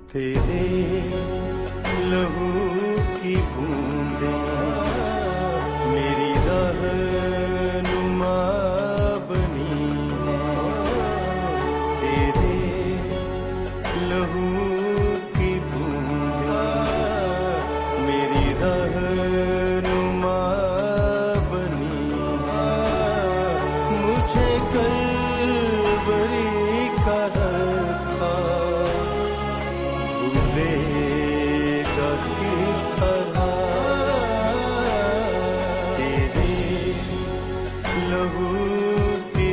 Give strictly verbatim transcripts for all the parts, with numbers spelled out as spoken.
तेरे लहू की बूंदें मेरी रहनुमा बनी हैं। तेरे लहू की बूंदें मेरी रहनुमा बनी हैं। मुझे कलवरी का रास्ता भूलेगा किस तरह। तेरे लहू की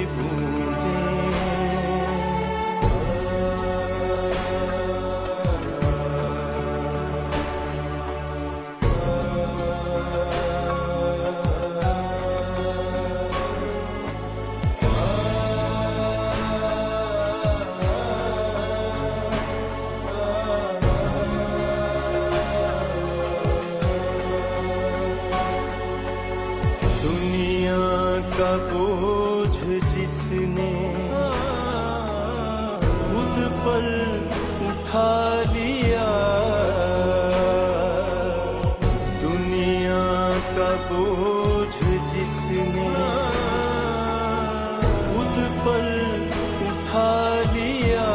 दुनिया का बोझ जिसने खुद पर उठा लिया। दुनिया का बोझ जिसने खुद पर उठा लिया।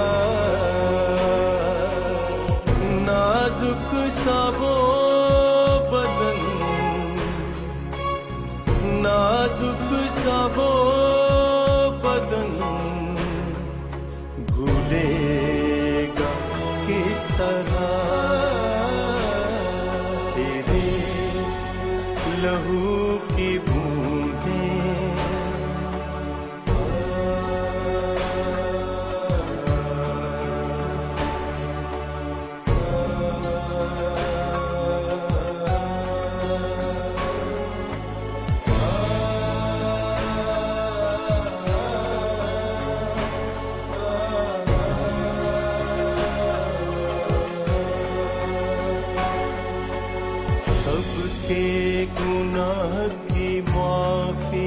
नाजुक सा वो बदन नाजुक सा वो बदन भूलेगा किस तरह। तेरे लहू की बूंदें सबके गुनाह की माफी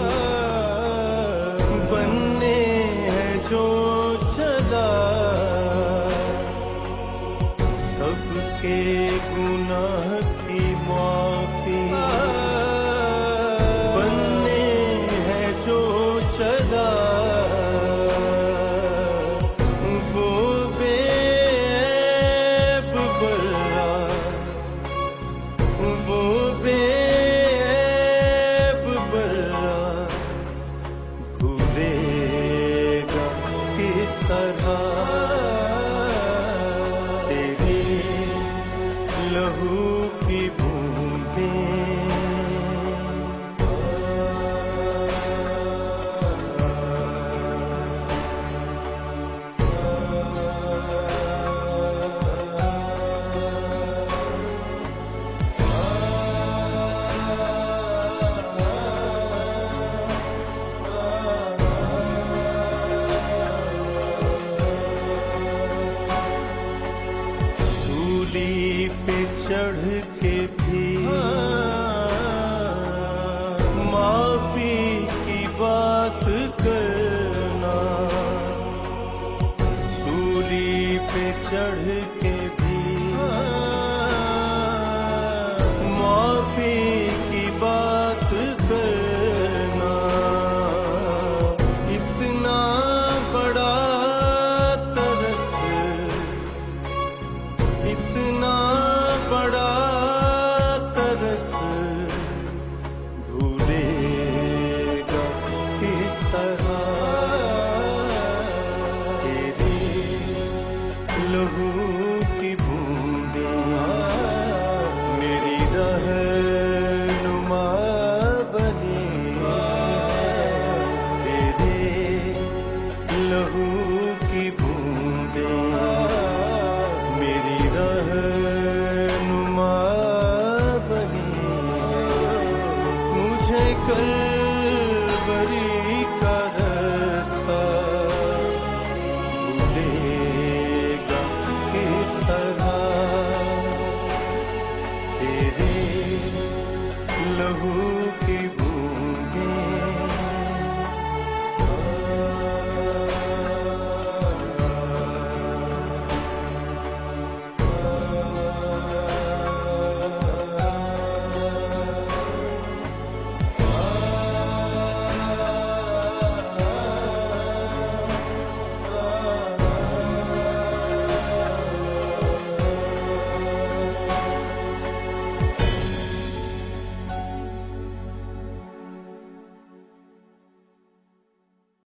बनने हैं जो चला। सबके गुनाह की माफी बनने हैं जो चला। वो बेऐब बल्ला वो बेऐब बल्ला भूलेगा किस तरह। तेरे लहू की बूंदें सूली पे चढ़ के भी माफी की बात करना। सूली पे चढ़ के भी माफी की बात करना। इतना बड़ा तरस इतना बड़ा तरस भूलेगा किस तरह। तेरे लहू की